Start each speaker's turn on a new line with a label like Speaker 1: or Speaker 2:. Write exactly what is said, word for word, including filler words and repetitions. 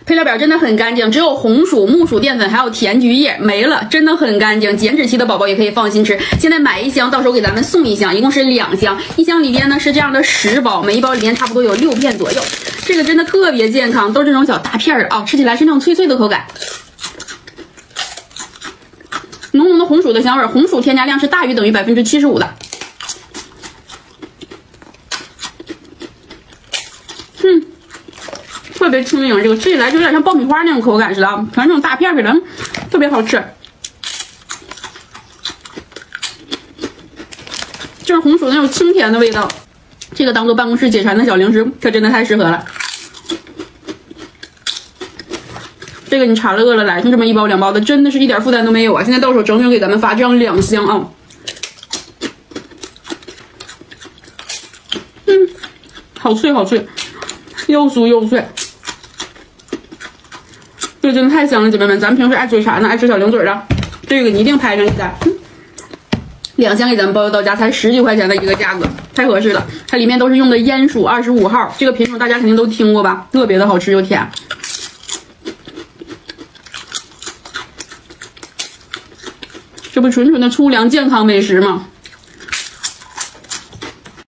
Speaker 1: 配料表真的很干净，只有红薯、木薯淀粉还有甜菊叶，没了，真的很干净。减脂期的宝宝也可以放心吃。现在买一箱，到时候给咱们送一箱，一共是两箱。一箱里边呢是这样的十包，每一包里面差不多有六片左右。这个真的特别健康，都是这种小大片儿啊、哦，吃起来是那种脆脆的口感。浓浓的红薯的香味，红薯添加量是大于等于百分之七十五的。嗯。特别轻盈，这个吃起来就有点像爆米花那种口感似的，全是那种大片似的，特别好吃。就是红薯那种清甜的味道，这个当做办公室解馋的小零食，可真的太适合了。这个你馋了饿了来，就这么一包两包的，真的是一点负担都没有啊！现在到手整整给咱们发这样两箱啊。嗯，好脆好脆，又酥又脆。这个真的太香了，姐妹们！咱们平时爱嘴馋的，爱吃小零嘴的，这个你一定拍上一单。嗯、两箱给咱们包邮到家，才十几块钱的一个价格，太合适了。它里面都是用的烟薯二十五号，这个品种大家肯定都听过吧？特别的好吃又甜。这不纯纯的粗粮健康美食吗？